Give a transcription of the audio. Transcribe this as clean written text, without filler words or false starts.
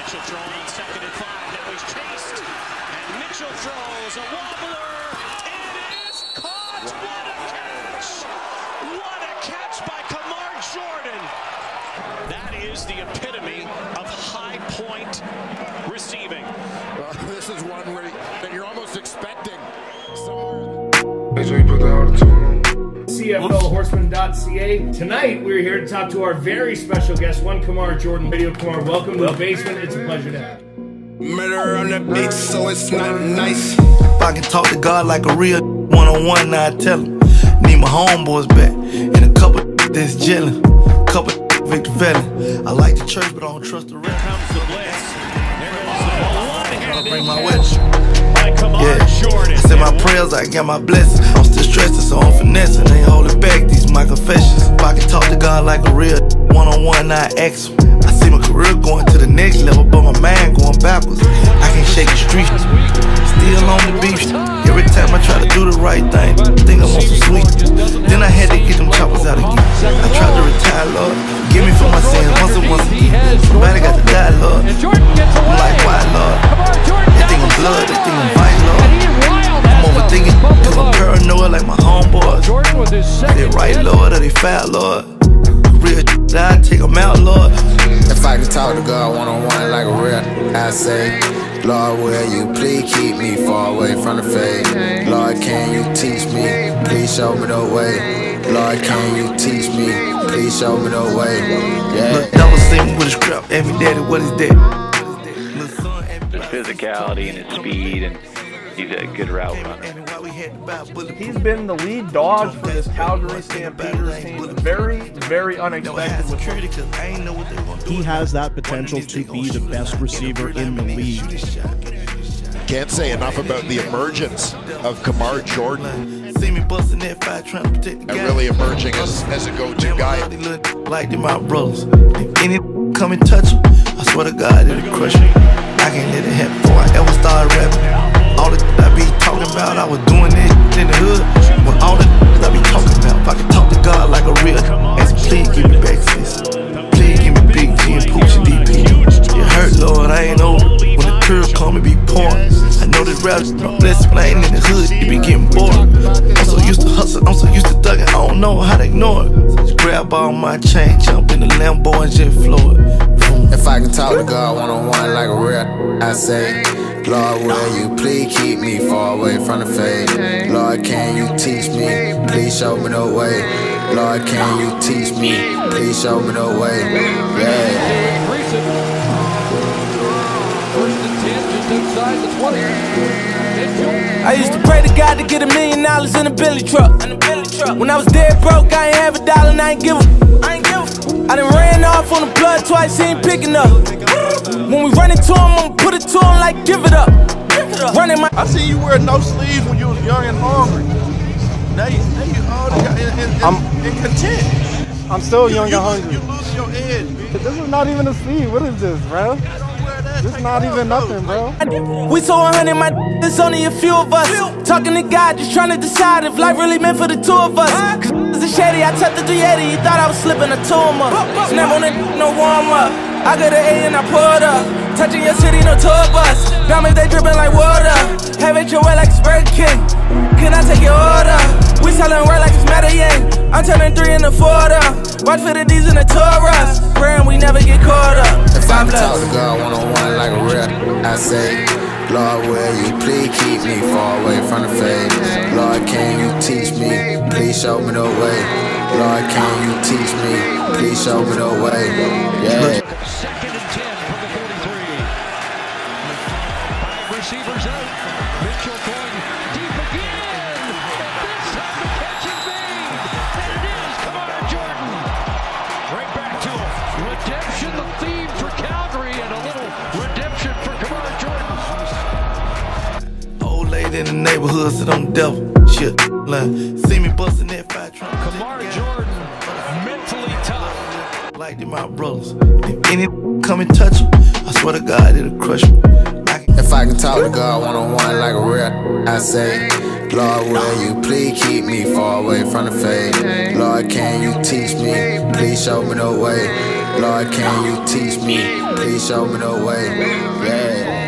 Mitchell throwing on 2nd and 5. Now he's chased. And Mitchell throws a wobbler. It is caught. What a catch. What a catch by Kamar Jorden. That is the epitome of high point receiving. This is one where you're almost expecting CFLHorseman.ca. Tonight we're here to talk to our very special guest, one Kamar Jorden. Video Kamar, welcome to the basement. It's a pleasure to have you. Murder on the beat, so it's not nice. If I can talk to God like a real one-on-one, now I tell him. Need my homeboys back, and a couple that's gelling, couple Victor Felon. I like the church, but I don't trust the rest. Here comes the blitz. There goes the ball. I bring my witch. By Kamar Jorden. I said my prayers, I got my blessings. I'm still stressing, so I'm finessing. Ain't holding back, these my confessions. If I can talk to God like a real one-on-one, now I ask him. I see my career going to the next level, but my mind going backwards. I can't shake the street, still on the beach. Every time I try to do the right thing, think I'm on some sweet. Then I had to get them choppers out again. I tried to retire, Lord. Forgive me for my sins once again. Somebody got to die, Lord. I'm like, why, Lord? They think I'm blood, they think I'm vice, Lord. I'm overthinking, cause I'm paranoid like my homeboys. They right, Lord, or they foul, Lord. Real I take them out, Lord. If I can talk to God one-on-one like a real, I say, Lord, will you please keep me far away from the fade? Lord, can you teach me? Please show me the way. Lord, can you teach me? Please show me the way. Yeah. Look, double see me with a scrap. Every daddy, what is that? His physicality and his speed, and he's a good route runner. He's been the lead dog for this Calgary Stampeders team. Very, very unexpected with him. He has that potential to be the best receiver in the league. Can't say enough about the emergence of Kamar Jorden. And really emerging as a go-to guy. Like them my brothers. If any come and touch him, I swear to God it'll crush him. I can't let it happen before I ever started rapping. All the I be talking about, I was doing it in the hood. With all the I be talking about, if I can talk to God like a real, ask please give me back, sis. Please give me Big G and Pooch and DP. It hurt, Lord, I ain't over. When the curve come and be pouring, I know this rap, blessed playing in the hood, you be getting bored. I'm so used to hustling, I'm so used to thugging, I don't know how to ignore it. So just grab all my chain, jump in the Lambo and jet floor. If I can talk to God one-on-one like a real, I say, Lord, will you please keep me far away from the fade? Lord, can you teach me? Please show me the way. Lord, can you teach me? Please show me the way. Yeah. I used to pray to God to get $1 million in a Billy truck. When I was dead broke, I ain't have $1 and I ain't give a. I done ran off on the blood twice, he ain't picking up. When we run into him, I'ma put it to him like give it up. Running my. I see you wear no sleeves when you was young and hungry. Now you old and content. I'm still young and hungry. You lose your edge, bitch. This is not even a sleeve. What is this, bro? This is not even nothing, bro. We so 100, my there's only a few of us. Talking to God, just trying to decide if life really meant for the two of us. Cause it's shady, I tapped the 380, he thought I was slipping a tumor. Snap on it, no warm up. I got an A and I pulled up. Touching your city, no tour bus. Diamonds, they dripping like water. Have it your way like Spur King. Can I take your order? We selling word like it's Medellin. I'm turning 3 in the 4. Watch for the D's in the Taurus. Praying we never get caught up. If I can talk to God one-on-one like a real, I say, Lord, will you please keep me far away from the fade? Lord, can you teach me? Please show me the way. Lord, can you teach me? Please show me the way. Yeah. 2nd and 10 from the 43. 5 receivers out. Mitchell going deep again. This time the catch is made. And it is Kamar Jorden. Right back to him. Redemption, the theme for Calgary, and a little redemption for Kamar Jorden. Old lady in the neighborhood said I'm the devil. Shit, like, see me busting that fire truck. Kamar Jorden, mentally tough. Like them my brothers. If any come and touch him, I swear to God it'll crush him. If I can talk to God one-on-one like a real, I say, Lord, will you please keep me far away from the fade? Lord, can you teach me? Please show me the way. Lord, can you teach me? Please show me the way. Yeah.